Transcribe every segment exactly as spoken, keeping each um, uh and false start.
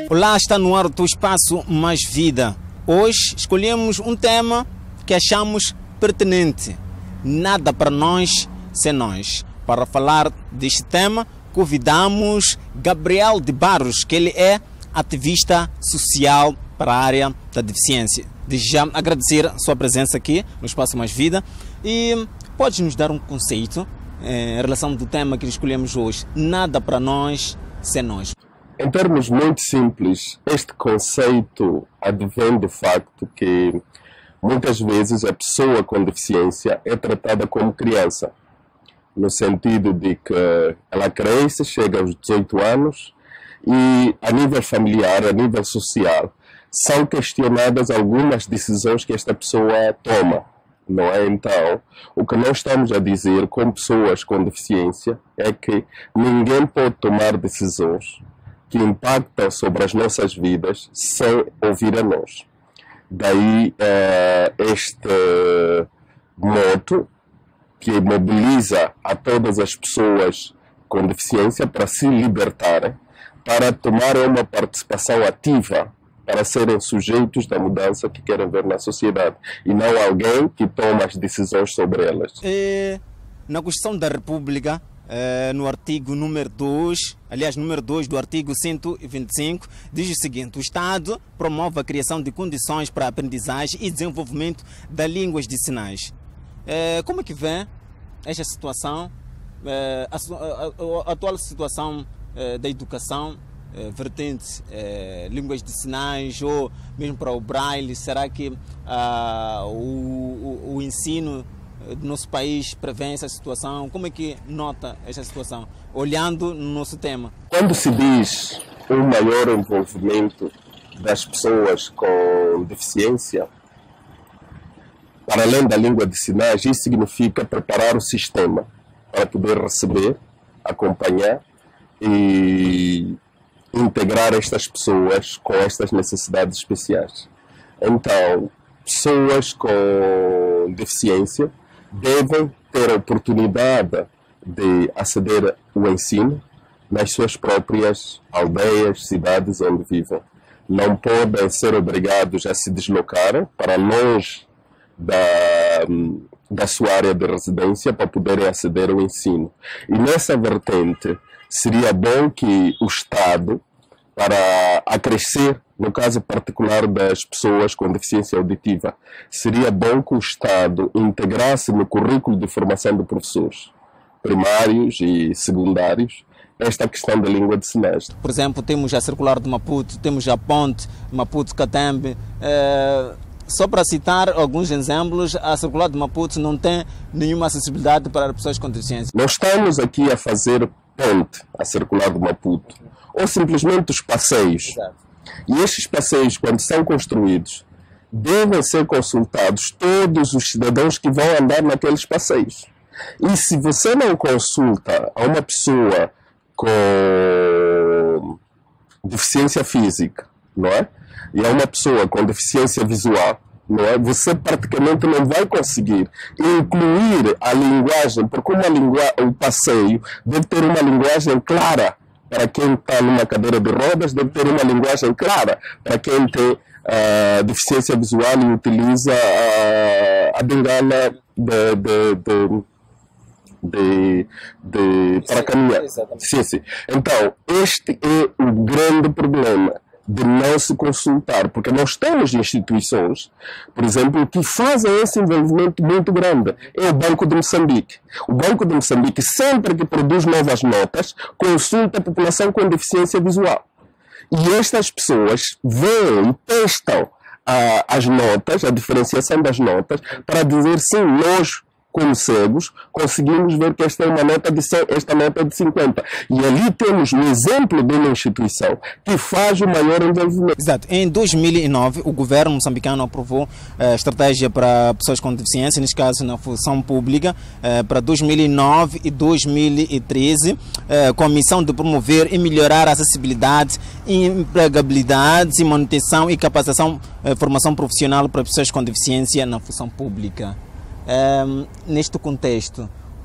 Olá, está no ar o teu espaço Mais Vida. Hoje escolhemos um tema que achamos pertinente. Nada para nós sem nós. Para falar deste tema, convidamos Gabriel de Barros, que ele é ativista social para a área da deficiência. Desde já agradecer a sua presença aqui no Espaço Mais Vida. E pode nos dar um conceito eh, em relação do tema que escolhemos hoje. Nada para nós sem nós. Em termos muito simples, este conceito advém do facto que muitas vezes a pessoa com deficiência é tratada como criança, no sentido de que ela cresce, chega aos dezoito anos e a nível familiar, a nível social, são questionadas algumas decisões que esta pessoa toma. Não é? Então, o que nós estamos a dizer com pessoas com deficiência é que ninguém pode tomar decisões que impactam sobre as nossas vidas sem ouvir a nós. Daí eh, este moto que mobiliza a todas as pessoas com deficiência para se libertarem, para tomarem uma participação ativa, para serem sujeitos da mudança que querem ver na sociedade e não alguém que toma as decisões sobre elas. E, na Constituição da República, eh, no artigo número dois, aliás, número dois do artigo cento e vinte e cinco, diz o seguinte: o Estado promove a criação de condições para a aprendizagem e desenvolvimento das línguas de sinais. Eh, como é que vem esta situação, eh, a, a, a atual situação eh, da educação, Eh, vertente, eh, línguas de sinais ou mesmo para o braille? Será que ah, o, o, o ensino do nosso país prevê essa situação? Como é que nota essa situação, olhando no nosso tema? Quando se diz um maior envolvimento das pessoas com deficiência, para além da língua de sinais, isso significa preparar o sistema para poder receber, acompanhar e integrar estas pessoas com estas necessidades especiais. Então, pessoas com deficiência devem ter a oportunidade de aceder ao ensino nas suas próprias aldeias, cidades onde vivem. Não podem ser obrigados a se deslocar para longe da, da sua área de residência para poderem aceder ao ensino. E nessa vertente, seria bom que o Estado, para acrescer, no caso particular das pessoas com deficiência auditiva, seria bom que o Estado integrasse no currículo de formação de professores primários e secundários esta questão da língua de sinais. Por exemplo, temos a Circular de Maputo, temos a Ponte Maputo-Catembe. É, só para citar alguns exemplos, a Circular de Maputo não tem nenhuma acessibilidade para pessoas com deficiência. Nós estamos aqui a fazer ponte, a Circular de Maputo, ou simplesmente os passeios. Exato. E estes passeios, quando são construídos, devem ser consultados todos os cidadãos que vão andar naqueles passeios. E se você não consulta a uma pessoa com deficiência física, não é? E a uma pessoa com deficiência visual, não é? Você praticamente não vai conseguir incluir a linguagem, porque uma lingu... o passeio deve ter uma linguagem clara para quem está numa cadeira de rodas, deve ter uma linguagem clara para quem tem uh, deficiência visual e utiliza uh, a bengala de, de, de, de, de, para caminhar. Sim, sim. Então, este é o grande problema de não se consultar, porque nós temos instituições, por exemplo, que fazem esse envolvimento muito grande. É o Banco de Moçambique. O Banco de Moçambique, sempre que produz novas notas, consulta a população com deficiência visual. E estas pessoas veem e testam ah, as notas, a diferenciação das notas, para dizer sim, nós, como cegos, conseguimos ver que esta é uma nota de cem, esta nota é de cinquenta. E ali temos um exemplo de uma instituição que faz o maior envolvimento. Exato. Em dois mil e nove, o governo moçambicano aprovou a estratégia para pessoas com deficiência, neste caso na função pública, para dois mil e nove e dois mil e treze, com a missão de promover e melhorar a acessibilidade, empregabilidade, manutenção e capacitação, formação profissional para pessoas com deficiência na função pública. Um, neste contexto,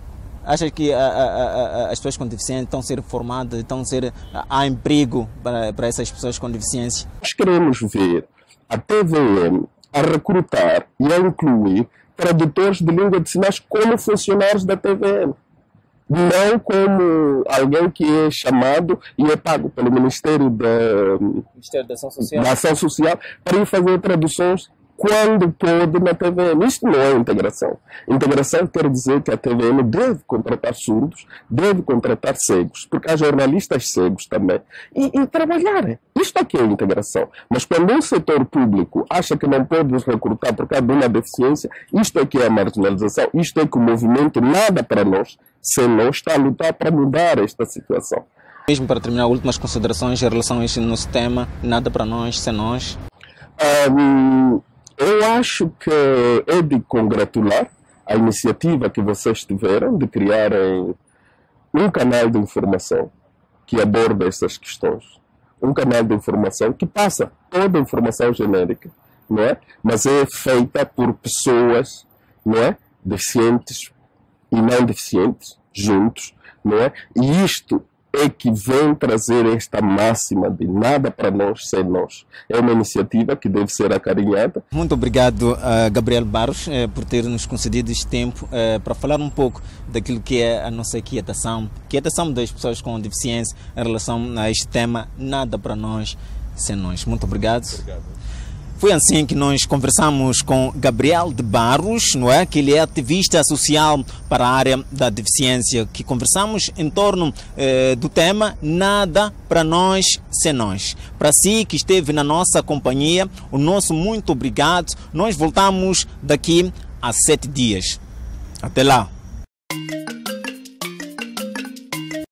Acha que a, a, a, as pessoas com deficiência estão a ser formadas, estão a ser, há emprego para, para essas pessoas com deficiência? Nós queremos ver a T V M a recrutar e a incluir tradutores de língua de sinais como funcionários da T V M. Não como alguém que é chamado e é pago pelo Ministério da, Ministério da Ação Social. da Ação Social para ir fazer traduções quando pode na T V M. Isto não é integração. Integração quer dizer que a T V M deve contratar surdos, deve contratar cegos, porque há jornalistas cegos também, e, e trabalharem. Isto aqui é integração. Mas quando um setor público acha que não pode recrutar por causa de uma deficiência, isto aqui é a marginalização, isto é que o movimento Nada para Nós, se não está a lutar para mudar esta situação. Mesmo para terminar, últimas considerações em relação a este nosso tema, Nada para Nós, sem nós. Um, eu acho que é de congratular a iniciativa que vocês tiveram de criarem um canal de informação que aborda essas questões. Um canal de informação que passa toda a informação genérica, não é? Mas é feita por pessoas, não é? Deficientes e não deficientes, juntos, não é? E isto é que vem trazer esta máxima de nada para nós sem nós. É uma iniciativa que deve ser acarinhada. Muito obrigado a Gabriel Barros eh, por ter nos concedido este tempo eh, para falar um pouco daquilo que é a nossa quietação, quietação das pessoas com deficiência em relação a este tema Nada para Nós sem nós. Muito obrigado. Obrigado. Foi assim que nós conversamos com Gabriel de Barros, não é? Que ele é ativista social para a área da deficiência, que conversamos em torno eh, do tema Nada para Nós sem nós. Para si que esteve na nossa companhia, o nosso muito obrigado. Nós voltamos daqui a sete dias. Até lá.